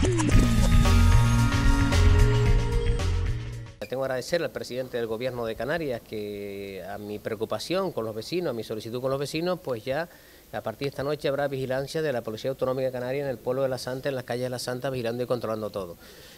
Tengo que agradecer al presidente del Gobierno de Canarias que a mi preocupación con los vecinos, a mi solicitud con los vecinos, pues ya a partir de esta noche habrá vigilancia de la Policía Autonómica de Canarias en el pueblo de La Santa, en las calles de La Santa, vigilando y controlando todo.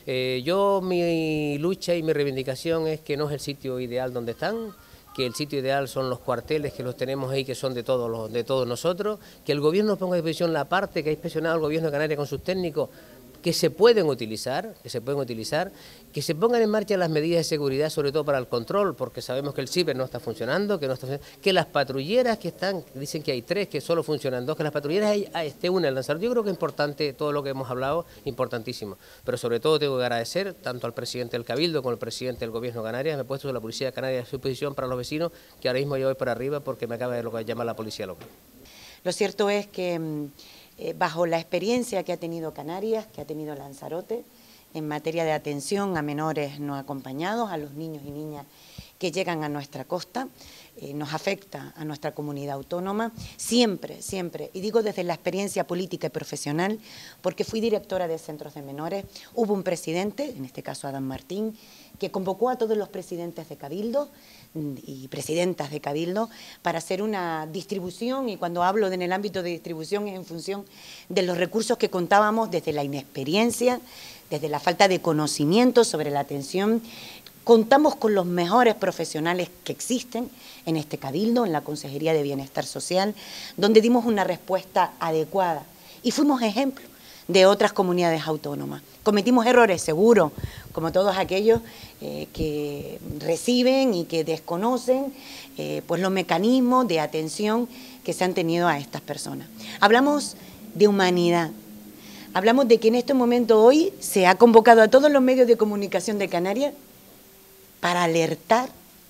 Mi lucha y mi reivindicación es que no es el sitio ideal donde están, que el sitio ideal son los cuarteles que los tenemos ahí, que son de todos nosotros, que el Gobierno ponga a disposición la parte que ha inspeccionado el Gobierno de Canarias con sus técnicos, que se pueden utilizar, que se pongan en marcha las medidas de seguridad, sobre todo para el control, porque sabemos que el ciber no está funcionando, que las patrulleras que están, dicen que hay 3, que solo funcionan 2, que las patrulleras esté una en Lanzarote. Yo creo que es importante todo lo que hemos hablado, importantísimo, pero sobre todo tengo que agradecer tanto al presidente del Cabildo como al presidente del Gobierno de Canarias. Me he puesto la Policía de Canarias a su disposición para los vecinos, que ahora mismo yo voy para arriba porque me acaba de llamar la policía local. Lo cierto es que bajo la experiencia que ha tenido Canarias, que ha tenido Lanzarote, en materia de atención a menores no acompañados, a los niños y niñas que llegan a nuestra costa, nos afecta a nuestra comunidad autónoma, siempre, y digo desde la experiencia política y profesional, porque fui directora de centros de menores, hubo un presidente, en este caso Adán Martín, que convocó a todos los presidentes de Cabildo y presidentas de Cabildo para hacer una distribución, y cuando hablo en el ámbito de distribución es en función de los recursos que contábamos desde la inexperiencia, desde la falta de conocimiento sobre la atención. Contamos con los mejores profesionales que existen en este Cabildo, en la Consejería de Bienestar Social, donde dimos una respuesta adecuada y fuimos ejemplo de otras comunidades autónomas. Cometimos errores, seguro, como todos aquellos que reciben y que desconocen pues los mecanismos de atención que se han tenido a estas personas. Hablamos de humanidad, hablamos de que en este momento hoy se ha convocado a todos los medios de comunicación de Canarias para alertar,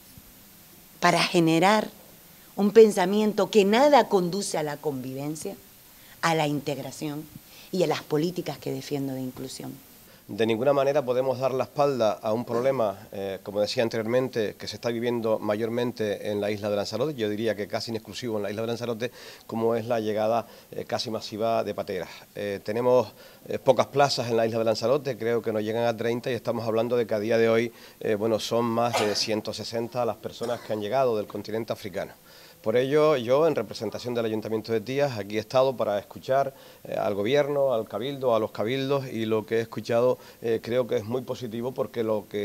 para generar un pensamiento que nada conduce a la convivencia, a la integración y a las políticas que defiendo de inclusión. De ninguna manera podemos dar la espalda a un problema, como decía anteriormente, que se está viviendo mayormente en la isla de Lanzarote, yo diría que casi en exclusivo en la isla de Lanzarote, como es la llegada casi masiva de pateras. Tenemos pocas plazas en la isla de Lanzarote, creo que nos llegan a 30 y estamos hablando de que a día de hoy son más de 160 las personas que han llegado del continente africano. Por ello, yo, en representación del Ayuntamiento de Tías, aquí he estado para escuchar al Gobierno, al Cabildo, a los cabildos, y lo que he escuchado creo que es muy positivo, porque de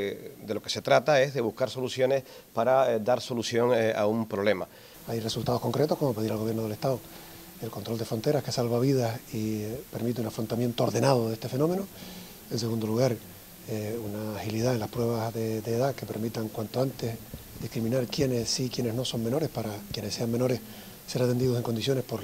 lo que se trata es de buscar soluciones para dar solución a un problema. Hay resultados concretos, como pedir al Gobierno del Estado el control de fronteras, que salva vidas y permite un afrontamiento ordenado de este fenómeno. En segundo lugar, una agilidad en las pruebas de edad que permitan cuanto antes discriminar quiénes sí y quiénes no son menores, para quienes sean menores ser atendidos en condiciones por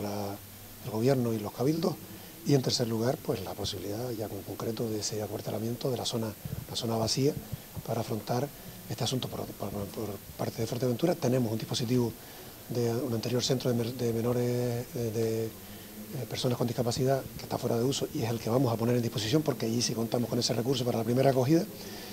el Gobierno y los cabildos. Y en tercer lugar, pues la posibilidad ya en concreto de ese acuartelamiento de la zona vacía para afrontar este asunto por parte de Fuerteventura. Tenemos un dispositivo de un anterior centro de menores de personas con discapacidad que está fuera de uso, y es el que vamos a poner en disposición, porque allí sí contamos con ese recurso para la primera acogida.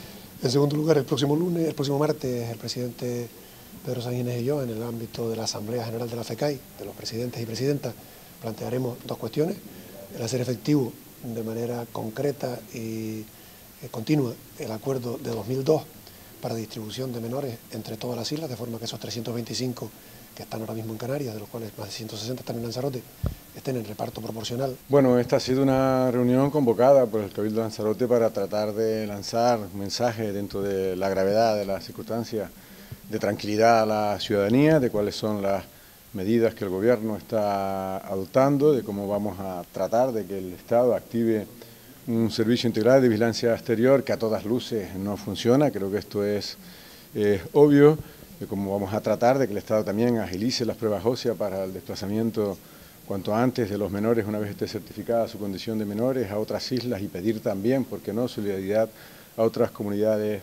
En segundo lugar, el próximo martes, el presidente Pedro Sánchez y yo, en el ámbito de la Asamblea General de la FECAI, de los presidentes y presidentas, plantearemos dos cuestiones: el hacer efectivo de manera concreta y continua el acuerdo de 2002 para distribución de menores entre todas las islas, de forma que esos 325 que están ahora mismo en Canarias, de los cuales más de 160 están en Lanzarote, estén en reparto proporcional. Bueno, esta ha sido una reunión convocada por el Cabildo de Lanzarote para tratar de lanzar un mensaje dentro de la gravedad de las circunstancias, de tranquilidad a la ciudadanía, de cuáles son las medidas que el Gobierno está adoptando, de cómo vamos a tratar de que el Estado active un servicio integral de vigilancia exterior que a todas luces no funciona. Creo que esto es obvio, de cómo vamos a tratar de que el Estado también agilice las pruebas óseas para el desplazamiento cuanto antes de los menores, una vez esté certificada su condición de menores, a otras islas, y pedir también, ¿por qué no?, solidaridad a otras comunidades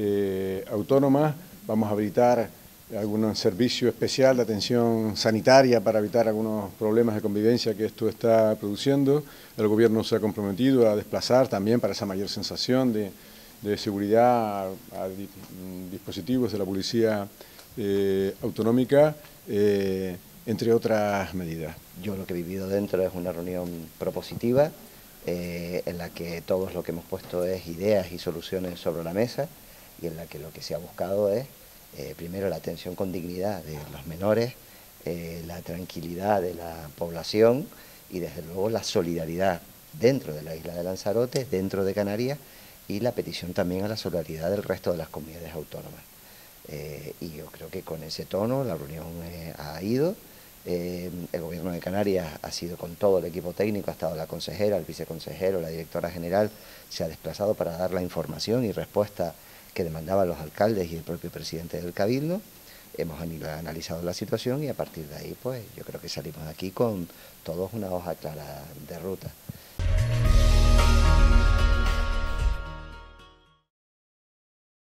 autónomas. Vamos a habilitar algún servicio especial de atención sanitaria para evitar algunos problemas de convivencia que esto está produciendo. El Gobierno se ha comprometido a desplazar también para esa mayor sensación de seguridad a dispositivos de la Policía Autonómica, entre otras medidas. Yo lo que he vivido dentro es una reunión propositiva, en la que todos lo que hemos puesto es ideas y soluciones sobre la mesa y en la que lo que se ha buscado es, primero, la atención con dignidad de los menores, la tranquilidad de la población y desde luego la solidaridad dentro de la isla de Lanzarote, dentro de Canarias, y la petición también a la solidaridad del resto de las comunidades autónomas. Y yo creo que con ese tono la reunión ha ido. El Gobierno de Canarias ha sido con todo el equipo técnico, ha estado la consejera, el viceconsejero, la directora general, se ha desplazado para dar la información y respuesta que demandaban los alcaldes y el propio presidente del Cabildo. Hemos analizado la situación y a partir de ahí pues yo creo que salimos de aquí con todos una hoja clara de ruta.